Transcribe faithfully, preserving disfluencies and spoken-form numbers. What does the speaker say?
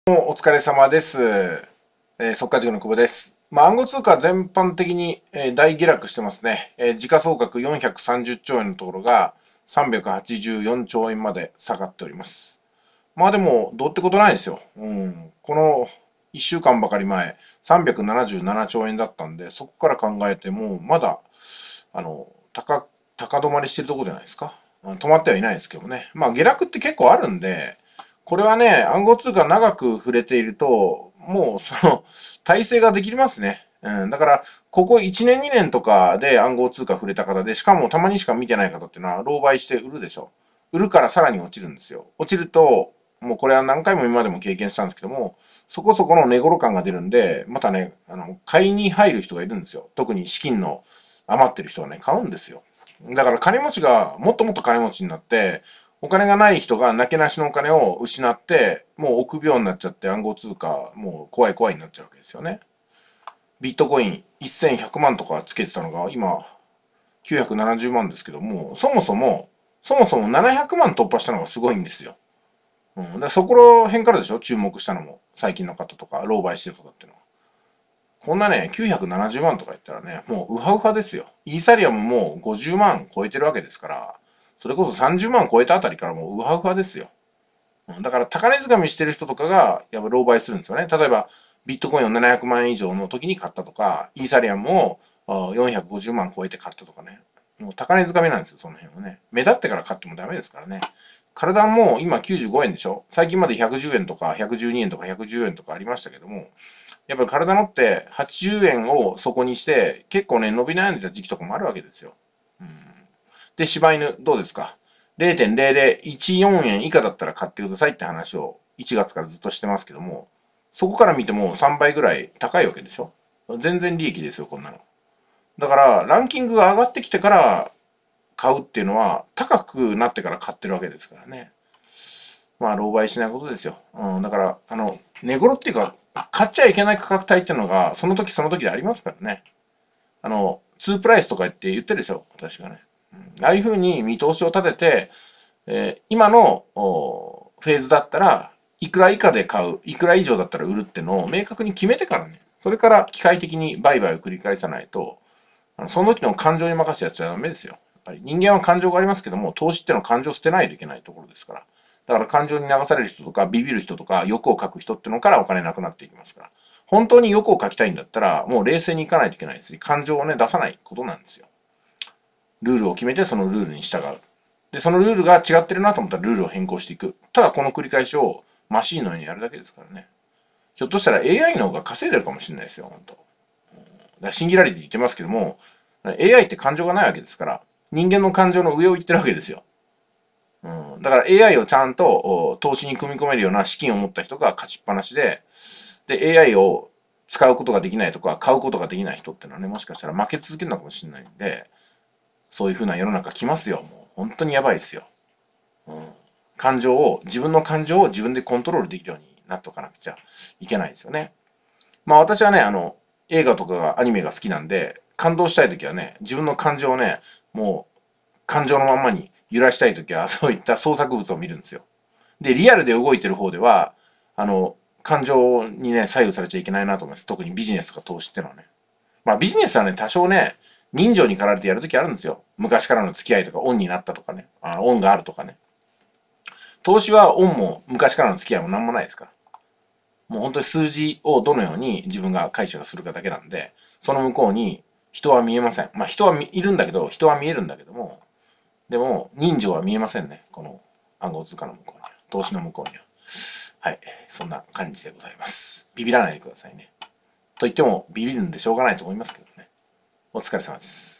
お疲れ様です。えー、速稼塾の久保です。まあ、暗号通貨全般的に、えー大下落してますね。えー時価総額よんひゃくさんじゅっちょうえんのところがさんびゃくはちじゅうよんちょうえんまで下がっております。まあでも、どうってことないですよ。うん。このいっしゅうかんばかり前、さんびゃくななじゅうななちょうえんだったんで、そこから考えても、まだ、あの、高、高止まりしてるとこじゃないですか。うん止まってはいないですけどね。まあ下落って結構あるんで、これはね、暗号通貨長く触れていると、もうその、体制ができますね。うん。だから、ここいちねんにねんとかで暗号通貨触れた方で、しかもたまにしか見てない方っていうのは、狼狽して売るでしょ。売るからさらに落ちるんですよ。落ちると、もうこれは何回も今までも経験したんですけども、そこそこの値頃感が出るんで、またね、あの、買いに入る人がいるんですよ。特に資金の余ってる人はね、買うんですよ。だから金持ちがもっともっと金持ちになって、お金がない人がなけなしのお金を失って、もう臆病になっちゃって暗号通貨、もう怖い怖いになっちゃうわけですよね。ビットコインせんひゃくまんとかつけてたのが今きゅうひゃくななじゅうまんですけども、そもそも、そもそもななひゃくまん突破したのがすごいんですよ。うん。でそこら辺からでしょ注目したのも。最近の方とか、狼狽してる方っていうのは。こんなね、きゅうひゃくななじゅうまんとか言ったらね、もうウハウハですよ。イーサリアムもごじゅうまん超えてるわけですから、それこそさんじゅうまん超えたあたりからもうウハウハですよ。だから高値掴みしてる人とかが、やっぱ狼狽するんですよね。例えば、ビットコインをななひゃくまんえん以上の時に買ったとか、イーサリアムをよんひゃくごじゅうまん超えて買ったとかね。もう高値掴みなんですよ、その辺はね。目立ってから買ってもダメですからね。体も今きゅうじゅうごえんでしょ。最近までひゃくじゅうえんとかひゃくじゅうにえんとかひゃくじゅうえんとかありましたけども、やっぱり体のってはちじゅうえんを底にして、結構ね、伸び悩んでた時期とかもあるわけですよ。で、柴犬、どうですか？ れいてんれいぜろいちよん 円以下だったら買ってくださいって話をいちがつからずっとしてますけども、そこから見てもさんばいぐらい高いわけでしょ。全然利益ですよ、こんなの。だから、ランキングが上がってきてから買うっていうのは、高くなってから買ってるわけですからね。まあ、狼狽しないことですよ。うん、だから、あの、値頃っていうか、買っちゃいけない価格帯っていうのが、その時その時でありますからね。あの、ツープライスとか言って言ってるでしょ、私がね。ああいうふうに見通しを立てて、えー今のフェーズだったらいくら以下で買う、いくら以上だったら売るってのを明確に決めてからね、それから機械的に売買を繰り返さないと、あのその時の感情に任せてやっちゃダメですよ。やっぱり人間は感情がありますけども、投資ってのは感情を捨てないといけないところですから。だから感情に流される人とか、ビビる人とか、欲をかく人ってのからお金なくなっていきますから。本当に欲をかきたいんだったら、もう冷静にいかないといけないですし、感情をね、出さないことなんですよ。ルールを決めてそのルールに従う。で、そのルールが違ってるなと思ったらルールを変更していく。ただこの繰り返しをマシーンのようにやるだけですからね。ひょっとしたら エーアイ の方が稼いでるかもしれないですよ、本当。だからシンギュラリティ言ってますけども、エーアイ って感情がないわけですから、人間の感情の上を言ってるわけですよ。うん、だから エーアイ をちゃんと投資に組み込めるような資金を持った人が勝ちっぱなしで、で、エーアイ を使うことができないとか、買うことができない人っていうのはね、もしかしたら負け続けるのかもしれないんで、そういう風な世の中来ますよ。もう本当にやばいですよ。うん、感情を、自分の感情を自分でコントロールできるようになっておかなくちゃいけないですよね。まあ私はね、あの、映画とかがアニメが好きなんで、感動したいときはね、自分の感情をね、もう感情のまんまに揺らしたいときは、そういった創作物を見るんですよ。で、リアルで動いてる方では、あの、感情にね、左右されちゃいけないなと思います。特にビジネスとか投資ってのはね。まあビジネスはね、多少ね、人情に駆られてやるときあるんですよ。昔からの付き合いとか、恩になったとかね。あ恩があるとかね。投資は恩も昔からの付き合いも何もないですから。もう本当に数字をどのように自分が解釈するかだけなんで、その向こうに人は見えません。まあ人はいるんだけど、人は見えるんだけども、でも人情は見えませんね。この暗号通貨の向こうには。投資の向こうには。はい。そんな感じでございます。ビビらないでくださいね。と言ってもビビるんでしょうがないと思いますけどね。お疲れ様です。